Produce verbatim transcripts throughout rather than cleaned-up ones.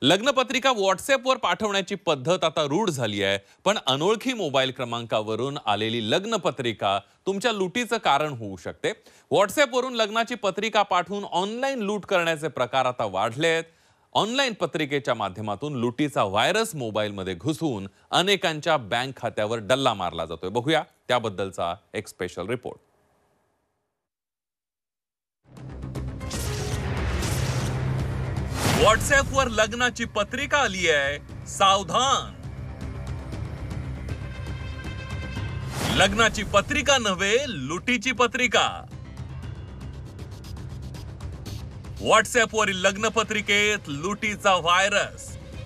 लग्नपत्रिका व्हॉट्सअॅपवर पाठवण्याची पद्धत आता रूढ झाली आहे, पण अनोळखी मोबाईल क्रमांकावरून आलेली लग्नपत्रिका तुमच्या लुटीचं कारण होऊ शकते। व्हॉट्सअॅपवरून लग्नाची पत्रिका पाठवून ऑनलाईन लूट करण्याचे प्रकार आता वाढले आहेत। ऑनलाईन पत्रिकेच्या माध्यमातून लुटीचा व्हायरस मोबाईलमध्ये घुसून अनेकांच्या बँक खात्यावर डल्ला मारला जातोय। बघूया त्याबद्दलचा एक स्पेशल रिपोर्ट। व्हॉट्सअॅपवर लग्नाची पत्रिका आली आहे, सावधान। लग्नाची पत्रिका नव्हे, लुटीची पत्रिका। व्हॉट्सअॅपवरील लग्न पत्रिकेत लुटीचा व्हायरस।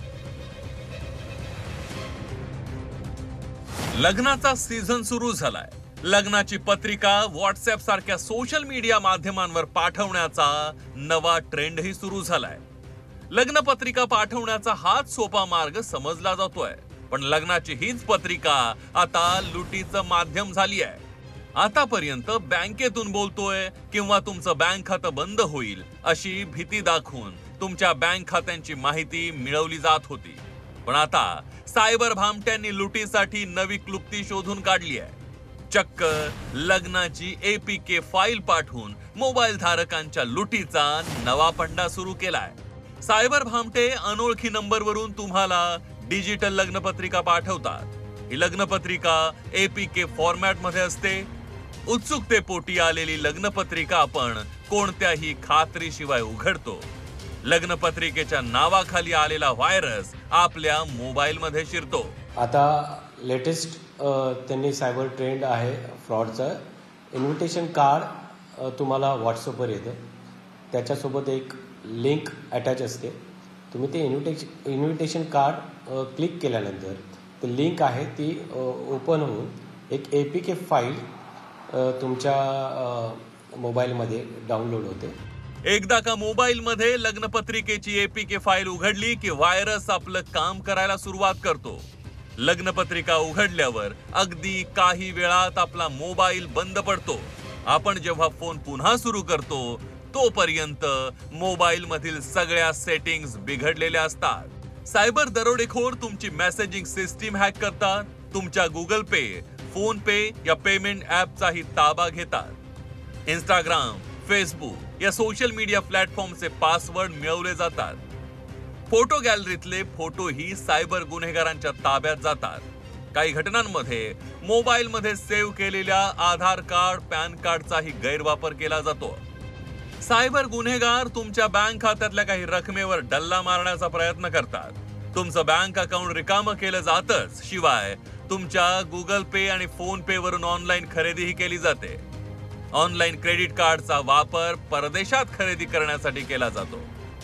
लग्नाचा सीझन सुरू झालाय। लग्नाची पत्रिका व्हॉट्सअॅप सारख्या सोशल मीडिया माध्यमांवर पाठवण्याचा नवा ट्रेंडही सुरू झालाय। लग्न पत्रिका पाठवण्याचा हाच सोपा मार्ग समजला जातोय, पण लग्नाची हीच पत्रिका आता लुटीचं माध्यम झाली आहे। आतापर्यंत बँकेतून बोलतोय किंवा तुमचं बँक खातं बंद होईल अशी भीती दाखवून तुमच्या बँक खात्यांची माहिती मिळवली जात होती, पण आता सायबर भामट्यांनी लुटीसाठी नवी क्लुप्ती शोधून काढली आहे। चक्क लग्नाची एपीके फाईल पाठवून मोबाईल धारकांच्या लुटीचा नवा पंडा सुरू केलाय। सायबर भामटे अनोळखी नंबरवरून तुम्हाला डिजिटल लग्नपत्रिका पाठवतात। ही लग्नपत्रिका एपीके फॉर्मॅट मध्ये असते। उत्सुकतेपोटी आलेली लग्नपत्रिका आपण कोणत्याही खात्रीशिवाय उघडतो। लग्नपत्रिकेच्या नावाखाली आलेला व्हायरस आपल्या मोबाईल मध्ये शिरतो। आता लेटेस्ट त्यांनी सायबर ट्रेंड आहे फ्रॉडचा। इन्व्हिटेशन कार्ड तुम्हाला व्हॉट्सअपवर येतं, त्याच्यासोबत एक लिंक अटॅच असते। तुम्ही ते इन्व्हिटेशन इन्व्हिटेशन कार्ड क्लिक केल्यानंतर ती लिंक आहे ती ओपन होऊन एक ए पी के फाईल तुमच्या मोबाईलमध्ये डाउनलोड होते। एकदा का मोबाईलमध्ये लग्नपत्रिकेची एपीके फाईल उघडली की व्हायरस आपलं काम करायला सुरुवात करतो। लग्नपत्रिका उघडल्यावर अगदी काही वेळात आपला मोबाईल बंद पडतो। आपण जेव्हा फोन पुन्हा सुरू करतो तोपर्यंत मोबाईल मधील सगळ्या सेटिंग्स बिघडलेल्या असतात। सायबर दरोडेखोर तुमची मेसेजिंग सिस्टीम हॅक करतात, तुमच्या गुगल पे, फोन पे या पेमेंट ऍपचाही ताबा घेतात। इंस्टाग्राम, फेसबुक या सोशल मीडिया प्लॅटफॉर्मचे पासवर्ड मिळवले जातात। फोटो गॅलरीतले फोटोही सायबर गुन्हेगारांच्या ताब्यात जातात। काही घटनांमध्ये मोबाईलमध्ये सेव्ह केलेल्या आधार कार्ड, पॅन कार्डचाही गैरवापर केला जातो। सायबर गुन्हेगार तुमच्या बँक खात्यातल्या काही रकमेवर डल्ला मारण्याचा प्रयत्न करतात। तुमचं बँक अकाउंट रिकामं केलं जातच, शिवाय तुमच्या गुगल पे आणि फोन पे वरून ऑनलाईन खरेदीही केली जाते। ऑनलाईन क्रेडिट कार्डचा वापर परदेशात खरेदी करण्यासाठी केला जातो।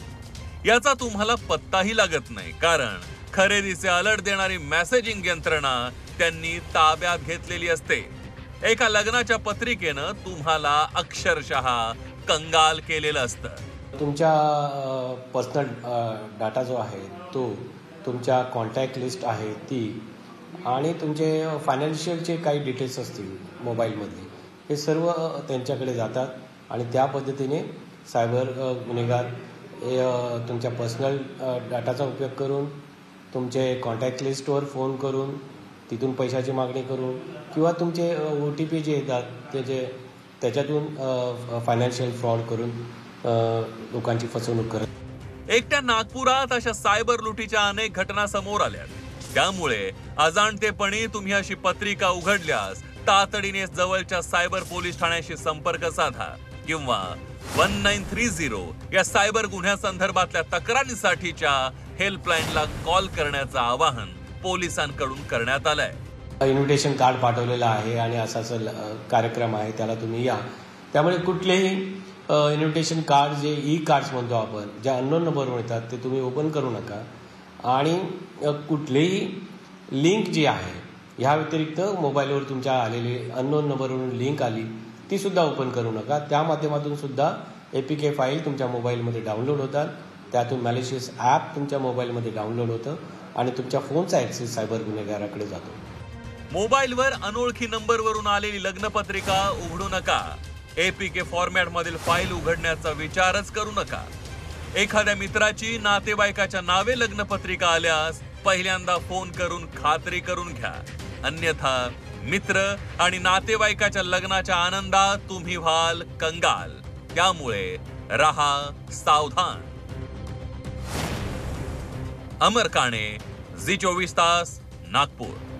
याचा तुम्हाला पत्ताही लागत नाही, कारण खरेदीचे अलर्ट देणारी मेसेजिंग यंत्रणा त्यांनी ताब्यात घेतलेली असते। एका लग्नाच्या पत्रिकेनं तुम्हाला अक्षरशः कंगाल केलेलं असतं। तुमच्या पर्सनल डाटा जो आहे तो, तुमच्या कॉन्टॅक्ट लिस्ट आहे ती, आणि तुमचे फायनान्शियलचे काही डिटेल्स असतील मोबाईलमधले, हे सर्व त्यांच्याकडे जातात आणि त्या पद्धतीने सायबर गुन्हेगार तुमच्या पर्सनल डाटाचा उपयोग करून तुमचे कॉन्टॅक्ट लिस्टवर फोन करून तिथून पैशाची मागणी करून किंवा तुमचे ओ टी पी जे येतात त्याचे त्याच्यातून फायनान्शियल फ्रॉड करून लोकांची फसवणूक करत। एकट्या नागपुरात अशा सायबर लुटीच्या अनेक घटना समोर आल्या। त्यामुळे अजाणतेपणी तुम्ही अशी पत्रिका उघडल्यास तातडीने जवळच्या सायबर पोलीस ठाण्याशी संपर्क साधा किंवा वन नाईन थ्री झिरो या सायबर गुन्ह्यासंदर्भातल्या तक्रारीसाठीच्या हेल्पलाईनला कॉल करण्याचं आवाहन पोलिसांकडून करण्यात आलंय। इन्व्हिटेशन कार्ड पाठवलेलं आहे आणि असा कार्यक्रम आहे, त्याला तुम्ही या। त्यामुळे कुठलेही इन्व्हिटेशन कार्ड जे ई कार्ड्स म्हणतो आपण, ज्या अननोन नंबरवर येतात ते तुम्ही ओपन करू नका। आणि कुठलीही लिंक जी आहे, ह्या व्यतिरिक्त मोबाईलवर तुमच्या आलेली अननोन नंबरवरून लिंक आली ती सुद्धा ओपन करू नका। त्या माध्यमातून सुद्धा एपीके फाईल तुमच्या मोबाईलमध्ये डाउनलोड होतात, त्यातून मॅलिशियस ॲप तुमच्या मोबाईलमध्ये डाउनलोड होतं आणि तुमच्या फोनचा ॲक्सेस सायबर गुन्हेगाराकडे जातो। मोबाईलवर अनोळखी नंबरवरून आलेली लग्नपत्रिका उघडू नका। एपीके फॉर्मॅट मधील फाईल उघडण्याचा विचारच करू नका। एखाद्या मित्राची नातेवाईकाच्या नावे लग्नपत्रिका आल्यास पहिल्यांदा फोन करून खात्री करून घ्या, अन्यथा मित्र आणि नातेवाईकाच्या लग्नाच्या आनंदात तुम्ही व्हाल कंगाल. त्यामुळे रहा सावधान. अमर काणे, झी चोवीस तास, नागपूर.